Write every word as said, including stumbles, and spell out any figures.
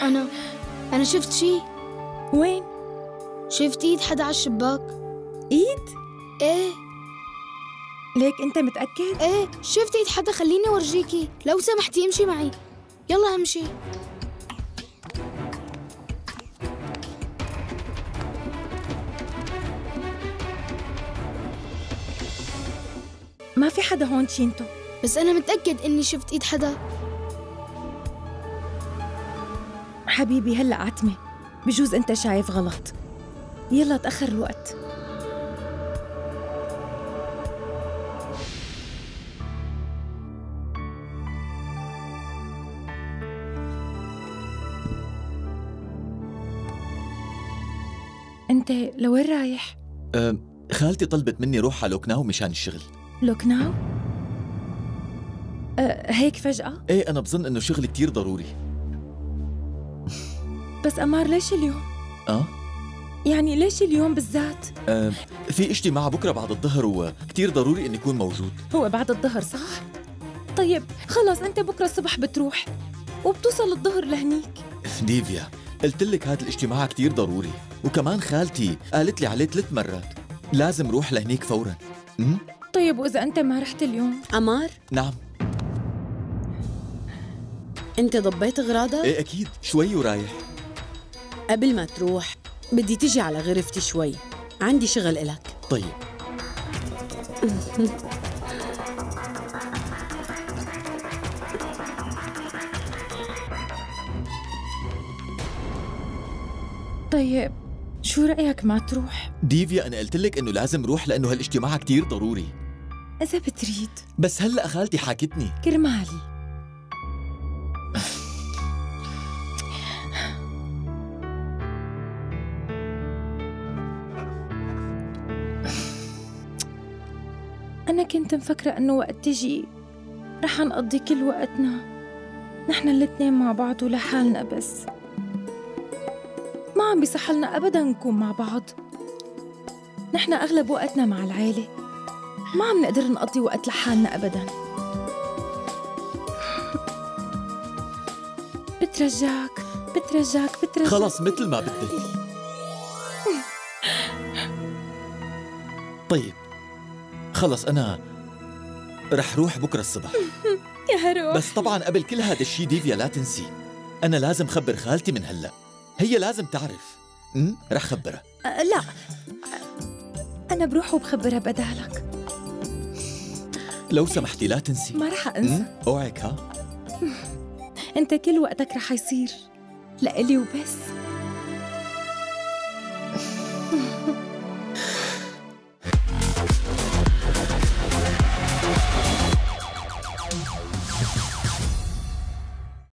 أنا أنا شفت شي. وين؟ شفت إيد حدا على الشباك. إيد؟ إيه. ليك أنت متأكد؟ إيه شفت إيد حدا. خليني أورجيكي لو سمحتي، امشي معي. يلا امشي. ما في حدا هون تشينتو، بس أنا متأكد إني شفت إيد حدا. حبيبي هلأ عتمة، بجوز أنت شايف غلط. يلا تأخر الوقت. أنت لوين رايح؟ أه خالتي طلبت مني روح على لوكناو مشان الشغل. لوكناو؟ أه هيك فجأة؟ ايه أنا بظن إنه شغل كتير ضروري. بس أمار ليش اليوم؟ أه؟ يعني ليش اليوم بالذات؟ أه في اجتماع بكرة بعد الظهر وكتير ضروري إني أكون موجود. هو بعد الظهر صح؟ طيب خلص أنت بكرة الصبح بتروح وبتوصل الظهر لهنيك. ديفيا قلت لك هذا الاجتماع كتير ضروري، وكمان خالتي قالت لي عليه ثلاث مرات، لازم روح لهنيك فورا. أمم؟ طيب وإذا أنت ما رحت اليوم؟ أمار؟ نعم. أنت ضبيت أغراضك؟ ايه أكيد، شوي ورايح. قبل ما تروح بدي تيجي على غرفتي شوي، عندي شغل إلك. طيب. طيب شو رأيك ما تروح؟ ديفيا أنا قلت لك إنه لازم روح لأنه هالاجتماع كتير ضروري. إذا بتريد. بس هلأ خالتي حاكتني. كرمالي. أنا كنت مفكرة إنه وقت تجي رح نقضي كل وقتنا نحن الاتنين مع بعض ولحالنا، بس ما عم بيصحلنا أبداً نكون مع بعض. نحن أغلب وقتنا مع العيلة، ما عم نقدر نقضي وقت لحالنا أبداً. بترجاك بترجاك بترجاك خلص مثل ما بدك. طيب خلص أنا رح روح بكرة الصبح. يا هروح. بس طبعاً قبل كل هذا الشي ديفيا لا تنسي، أنا لازم خبر خالتي من هلأ، هي لازم تعرف. أمم رح خبرها. أه لا، أنا بروح وبخبرها بدالك. لو سمحتي لا تنسي. ما رح أنسى. أوعك ها. أنت كل وقتك رح يصير لإلي وبس.